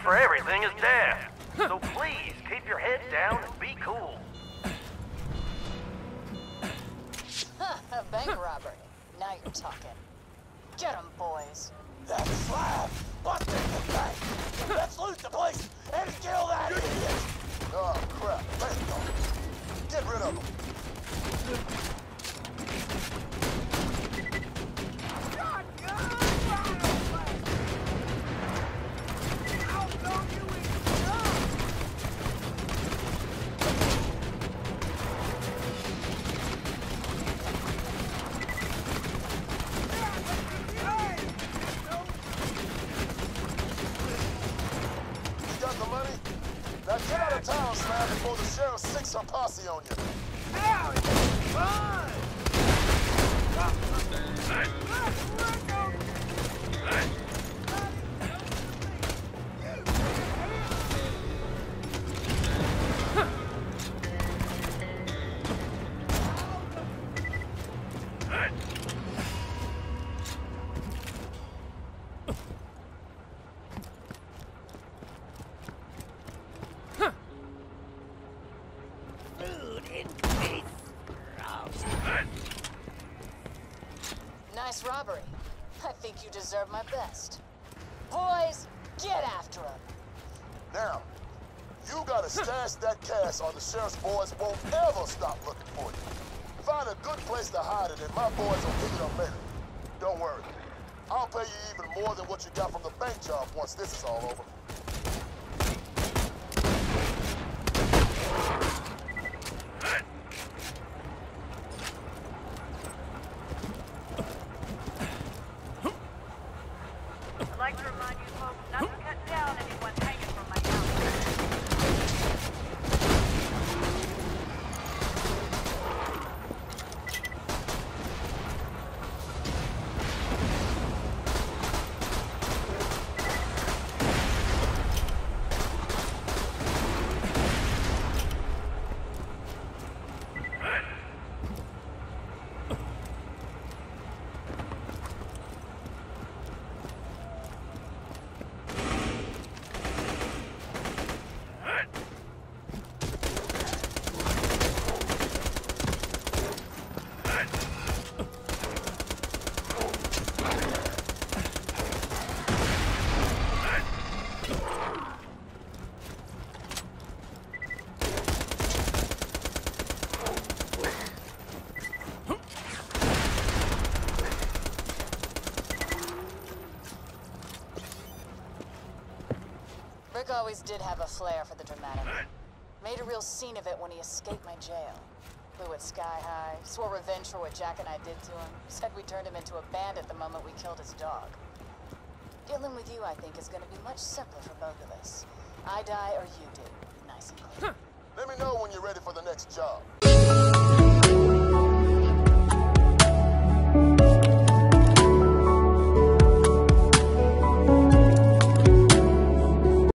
for everything is death. So please, keep your head down and be cool. A bank robbery. Now you're talking. Get 'em, boys. That's Slab! Busting the bank! Let's loot the place and kill that idiot! Oh, crap. Let's go. Get rid of him. Now get out of town, Slab, before the sheriff sinks her posse on you. Ow, it's fun! Nice robbery. I think you deserve my best. Boys, get after him. Now, you gotta stash that cash or the sheriff's boys won't ever stop looking for you. Find a good place to hide it and my boys will pick it up later. Don't worry. I'll pay you even more than what you got from the bank job once this is all over. I'd like to remind you folks not to cut down anyone hanging from my house. Rick always did have a flair for the dramatic. Made a real scene of it when he escaped my jail. Blew it sky high, swore revenge for what Jack and I did to him, said we turned him into a bandit the moment we killed his dog. Dealing with you, I think, is going to be much simpler for both of us. I die or you do. Nice and clean. Let me know when you're ready for the next job.